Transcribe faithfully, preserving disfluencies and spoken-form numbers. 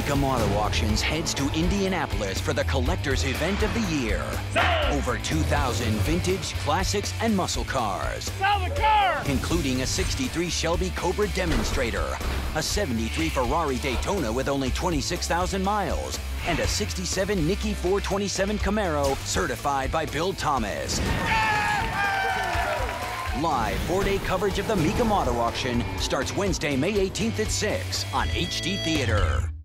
Mecum Auto Auctions heads to Indianapolis for the collector's event of the year. Sell! Over two thousand vintage, classics, and muscle cars. Sell the car! Including a sixty-three Shelby Cobra Demonstrator, a seventy-three Ferrari Daytona with only twenty-six thousand miles, and a sixty-seven Nicky four twenty-seven Camaro certified by Bill Thomas. Live four-day coverage of the Mecum Auto Auction starts Wednesday, May eighteenth at six on H D Theater.